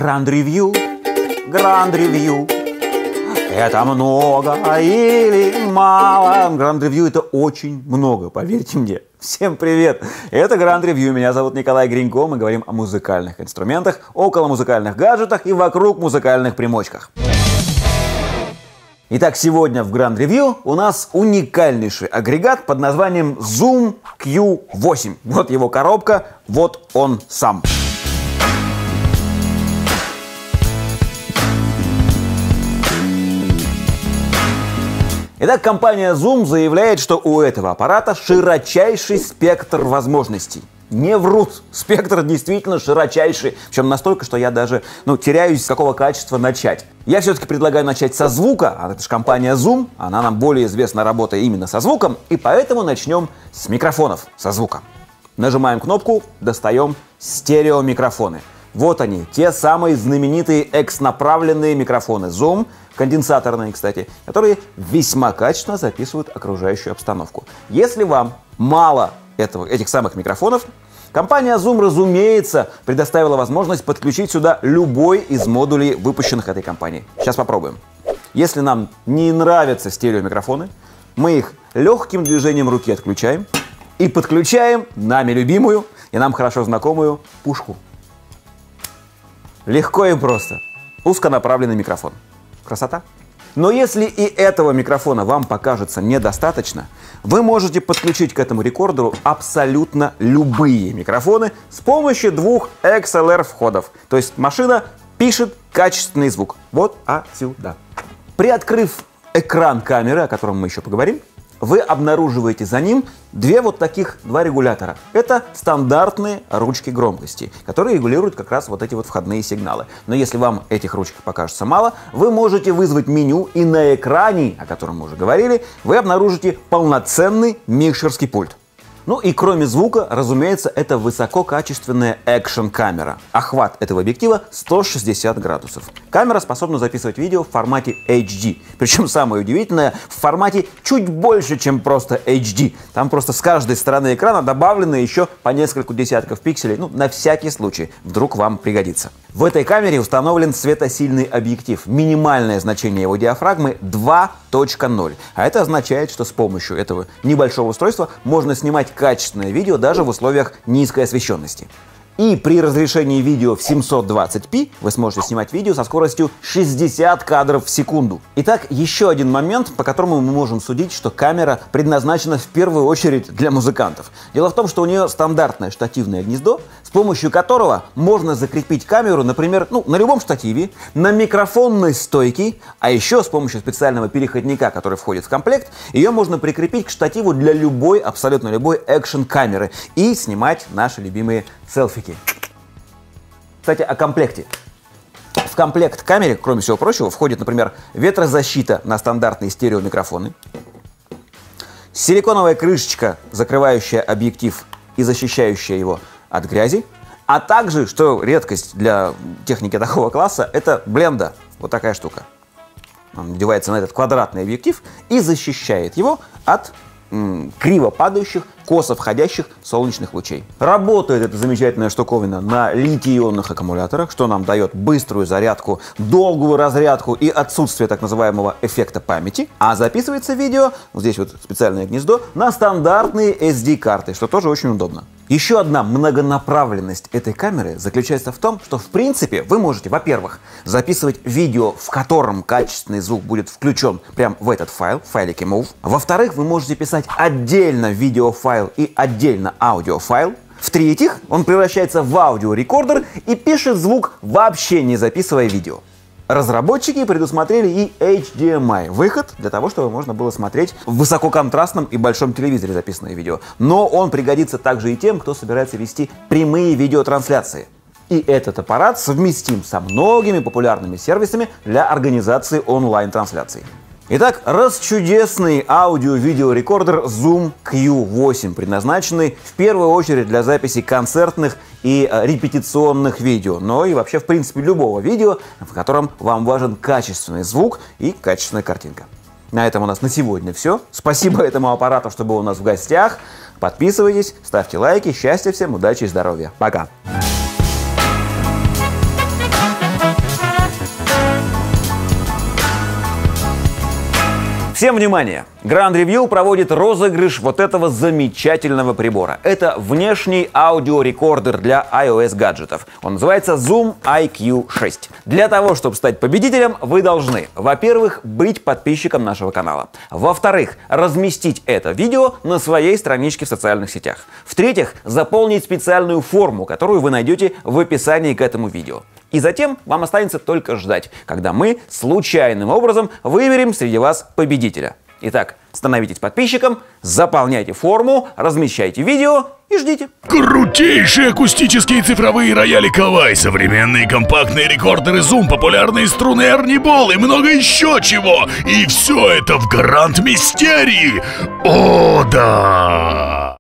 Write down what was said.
Grand Review, Grand Review. Это много или мало? Grand Review — это очень много, поверьте мне. Всем привет! Это Grand Review. Меня зовут Николай Гринько. Мы говорим о музыкальных инструментах, около музыкальных гаджетах и вокруг музыкальных примочках. Итак, сегодня в Grand Review у нас уникальнейший агрегат под названием Zoom Q8. Вот его коробка, вот он сам. Итак, компания Zoom заявляет, что у этого аппарата широчайший спектр возможностей. Не врут, спектр действительно широчайший, причем настолько, что я даже теряюсь, с какого качества начать. Я все-таки предлагаю начать со звука, а это же компания Zoom, она нам более известна, работая именно со звуком, и поэтому начнем с микрофонов со звуком. Нажимаем кнопку, достаем стереомикрофоны. Вот они, те самые знаменитые X-направленные микрофоны Zoom, конденсаторные, кстати, которые весьма качественно записывают окружающую обстановку. Если вам мало этих самых микрофонов, компания Zoom, разумеется, предоставила возможность подключить сюда любой из модулей, выпущенных этой компанией. Сейчас попробуем. Если нам не нравятся стереомикрофоны, мы их легким движением руки отключаем и подключаем нами любимую и нам хорошо знакомую пушку. Легко и просто. Узконаправленный микрофон. Красота. Но если и этого микрофона вам покажется недостаточно, вы можете подключить к этому рекордеру абсолютно любые микрофоны с помощью двух XLR входов. То есть машина пишет качественный звук. Вот отсюда. Приоткрыв экран камеры, о котором мы еще поговорим, вы обнаруживаете за ним два регулятора. Это стандартные ручки громкости, которые регулируют как раз вот эти вот входные сигналы. Но если вам этих ручек покажется мало, вы можете вызвать меню, и на экране, о котором мы уже говорили, вы обнаружите полноценный микшерский пульт. Ну и кроме звука, разумеется, это высококачественная экшн-камера. Охват этого объектива 160 градусов. Камера способна записывать видео в формате HD. Причем самое удивительное, в формате чуть больше, чем просто HD. Там просто с каждой стороны экрана добавлено еще по несколько десятков пикселей. На всякий случай, вдруг вам пригодится. В этой камере установлен светосильный объектив. Минимальное значение его диафрагмы 2.0. А это означает, что с помощью этого небольшого устройства можно снимать качественное видео даже в условиях низкой освещенности. И при разрешении видео в 720p вы сможете снимать видео со скоростью 60 кадров в секунду. Итак, еще один момент, по которому мы можем судить, что камера предназначена в первую очередь для музыкантов. Дело в том, что у нее стандартное штативное гнездо, с помощью которого можно закрепить камеру, например, на любом штативе, на микрофонной стойке, а еще с помощью специального переходника, который входит в комплект, ее можно прикрепить к штативу для любой, абсолютно любой экшн-камеры и снимать наши любимые селфики. Кстати, о комплекте. В комплект камеры, кроме всего прочего, входит, например, ветрозащита на стандартные стереомикрофоны, силиконовая крышечка, закрывающая объектив и защищающая его от грязи, а также, что редкость для техники такого класса, это бленда. Вот такая штука. Он надевается на этот квадратный объектив и защищает его от криво падающих, косо входящих солнечных лучей. Работает эта замечательная штуковина на литий-ионных аккумуляторах, что нам дает быструю зарядку, долгую разрядку и отсутствие так называемого эффекта памяти. А записывается видео, вот здесь вот специальное гнездо, на стандартные SD-карты, что тоже очень удобно. Еще одна многонаправленность этой камеры заключается в том, что в принципе вы можете, во-первых, записывать видео, в котором качественный звук будет включен прямо в этот файл, в файлике MOV. Во-вторых, вы можете писать отдельно видеофайл и отдельно аудиофайл. В-третьих, он превращается в аудиорекордер и пишет звук, вообще не записывая видео. Разработчики предусмотрели и HDMI выход для того, чтобы можно было смотреть в высококонтрастном и большом телевизоре записанное видео. Но он пригодится также и тем, кто собирается вести прямые видеотрансляции. И этот аппарат совместим со многими популярными сервисами для организации онлайн-трансляций. Итак, расчудесный аудио-видеорекордер Zoom Q8, предназначенный в первую очередь для записи концертных и репетиционных видео, но и вообще в принципе любого видео, в котором вам важен качественный звук и качественная картинка. На этом у нас на сегодня все. Спасибо этому аппарату, что был у нас в гостях. Подписывайтесь, ставьте лайки. Счастья всем, удачи и здоровья. Пока! Всем внимание! Grand Review проводит розыгрыш вот этого замечательного прибора. Это внешний аудиорекордер для iOS гаджетов. Он называется Zoom IQ6. Для того, чтобы стать победителем, вы должны, во-первых, быть подписчиком нашего канала. Во-вторых, разместить это видео на своей страничке в социальных сетях. В-третьих, заполнить специальную форму, которую вы найдете в описании к этому видео. И затем вам останется только ждать, когда мы случайным образом выберем среди вас победителя. Итак, становитесь подписчиком, заполняйте форму, размещайте видео и ждите. Крутейшие акустические цифровые рояли Kawai, современные компактные рекордеры Zoom, популярные струны Ernie Ball и много еще чего. И все это в Гранд Мистерии. О, да!